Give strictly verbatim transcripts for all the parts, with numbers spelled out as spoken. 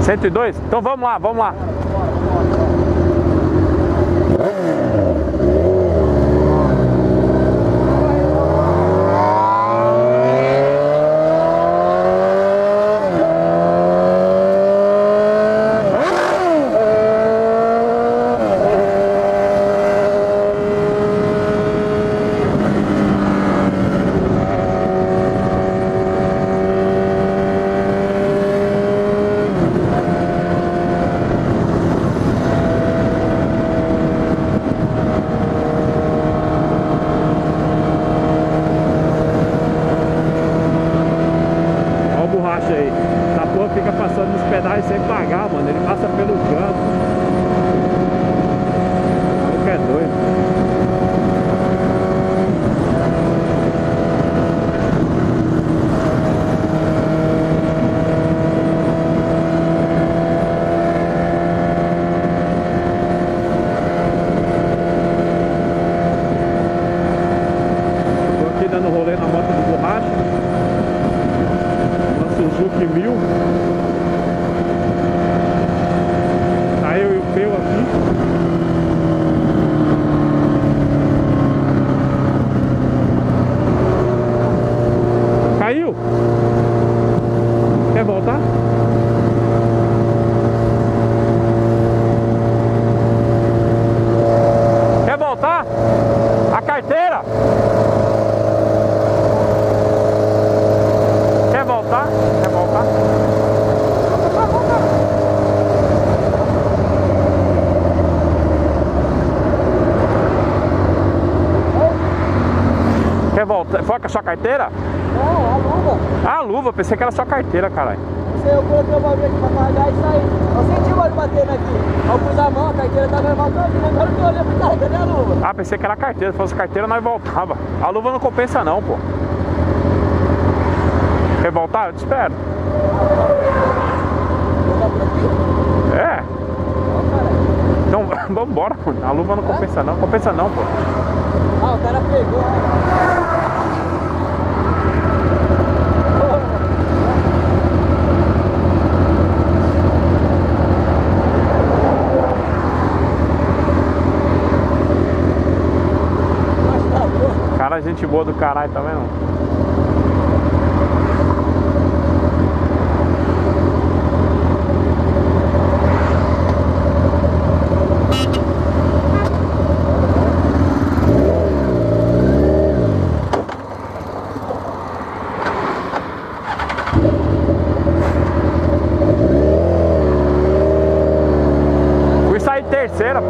cento e dois? Então vamos lá, vamos lá. Aí, essa porra fica passando nos pedais sem pagar, mano. Ele passa pelo canto. O que é doido. Tô aqui dando rolê na moto do borracha. Suzuki mil. Tá eu e o Peu aqui. Caiu? Quer voltar? Quer voltar? A carteira? Quer voltar? Quer voltar? Quer voltar? Foi com a sua carteira? Não, a luva. Ah, a luva, pensei que era sua carteira, caralho. Não sei, eu coloquei o bagulho aqui pra carregar e saí. Eu senti o olho batendo aqui. Eu pus a mão, a carteira tá normal todinha. Agora que eu olhei pra carregar, cadê a luva? Ah, pensei que era a carteira. Se fosse carteira, nós voltava. A luva não compensa não, pô. Quer voltar? Eu te espero. É. Então, vamos embora, pô. A luva não compensa não. Compensa não, pô. Ah, o cara pegou. Cara, gente boa do caralho, tá vendo? Fui sair terceira.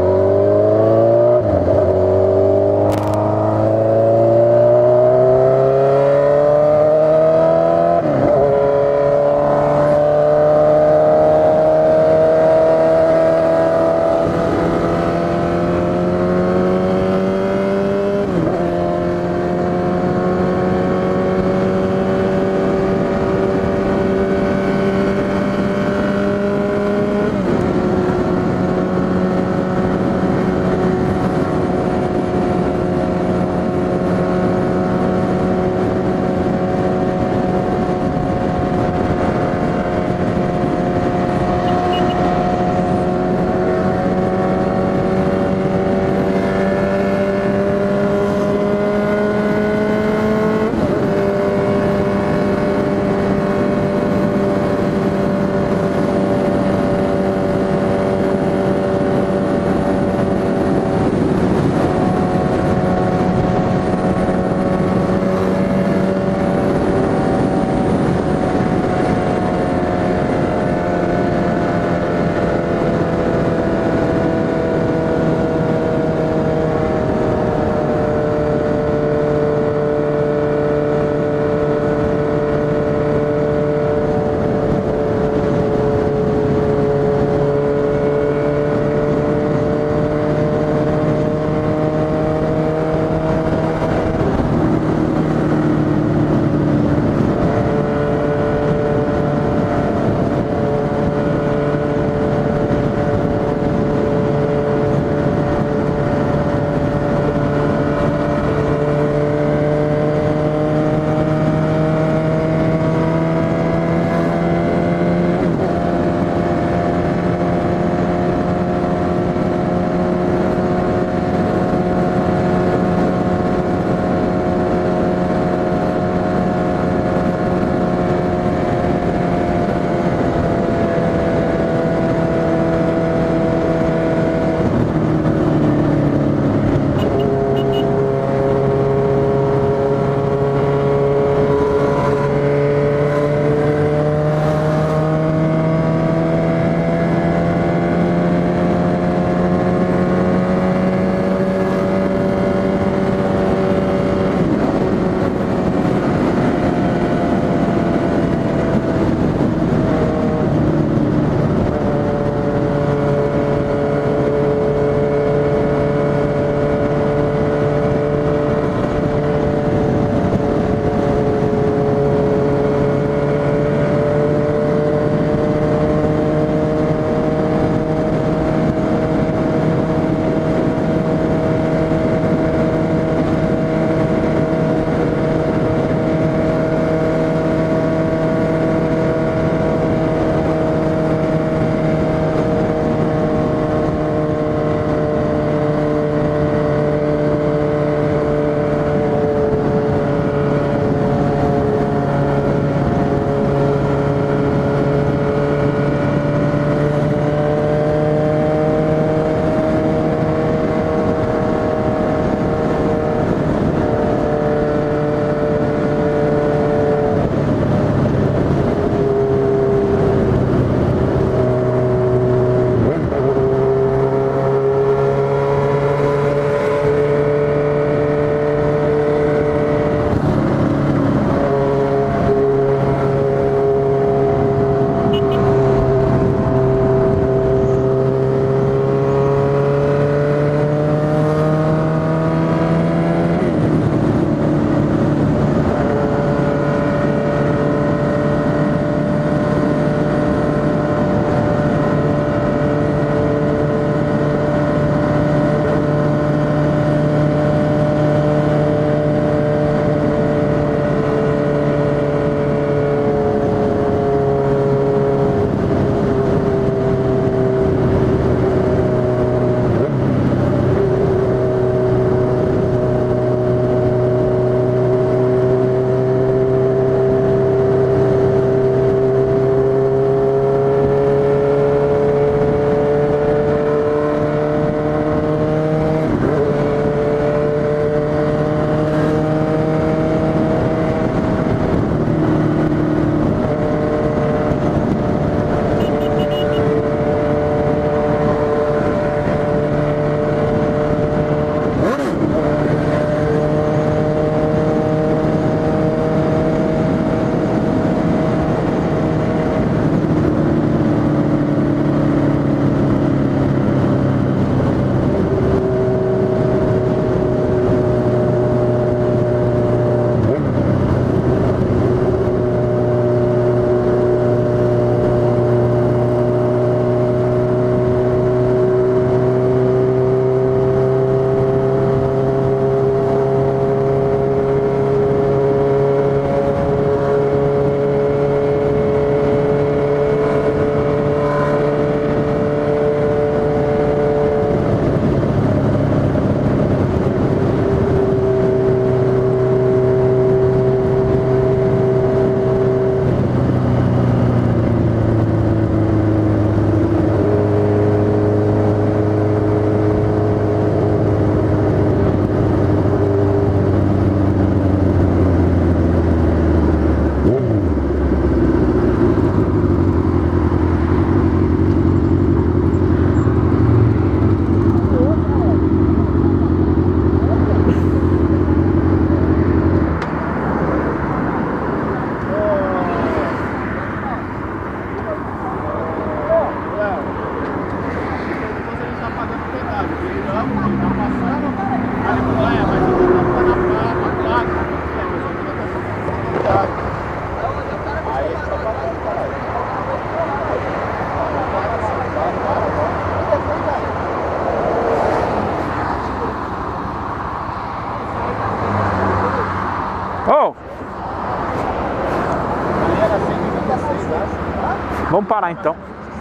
Vamos parar então.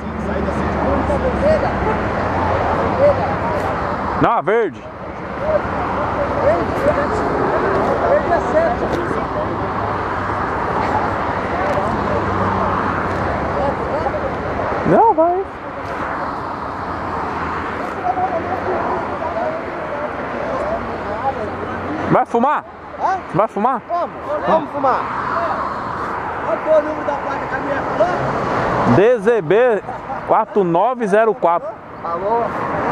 Não, a verde. Verde é certo. Não, vai. Vai fumar? Hã? Vai fumar? Vamos, vamos fumar. Qual foi o número da placa que a minha falou? D Z B quatro nove zero quatro. Alô?